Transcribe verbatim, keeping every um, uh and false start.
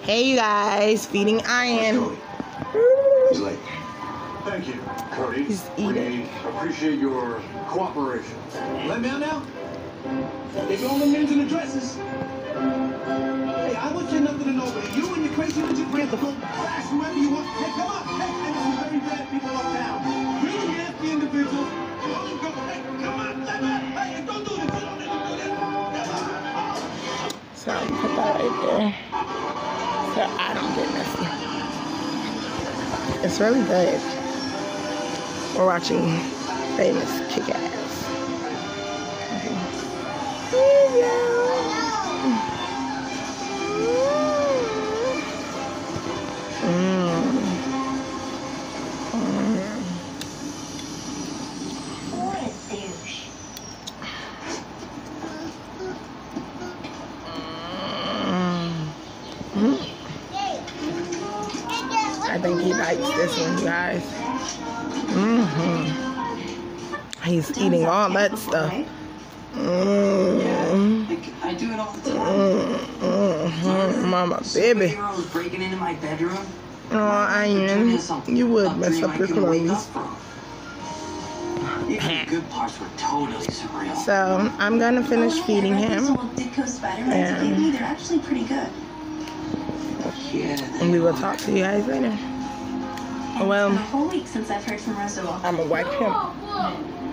Hey, you guys, feeding Ian. He's late. Thank you, Cody. He's eating. We appreciate your cooperation. Let me out now. Take all the names and addresses. Hey, I want you nothing to know, but you and your crazy little friends go crash whoever you want. Hey, come on. Hey, I know some very bad people uptown. Really nasty individuals. Don't go. Hey, come on. Let me. Hey, don't do this. Don't do this. Come on. So I'm gonna put that right there so I don't get messy. It's really good. We're watching Famous Kick-Ass. Okay. Here you go. Mm. Mm. What a douche. Mm. I think he likes this one, you guys. Mm-hmm. He's eating all that stuff. Mm-hmm. I do it all the time. Mm-hmm. Mama, baby. Superheroes breaking into my bedroom. Oh, Ian, you would mess up your clothes. Even the good parts were totally surreal. So I'm gonna finish Oh, feeding hey, I read him, those old Ditko Spider-Mans and- lately. They're actually pretty good. Yeah, and we will talk to you guys later. And Well, it's been a whole week since I've heard from Russell. I'm gonna wipe him.